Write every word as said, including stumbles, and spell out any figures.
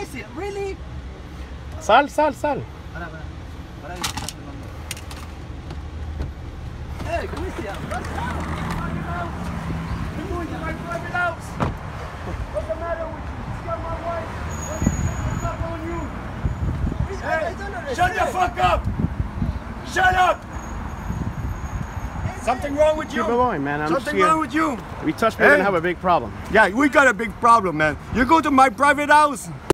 is it? Really? Sal, sal, sal. Para, para. Para que se está filmando. Hey, Christian, what's up? You're going to my private house. What's the matter with you? You got my wife. What's up on you? Hey, I don't understand. Shut the fuck up! Shut up! Something wrong with you? Keep it going, man. I'm Something just wrong with you? We touch, we're Hey. gonna have a big problem. Yeah, we got a big problem, man. You go to my private house.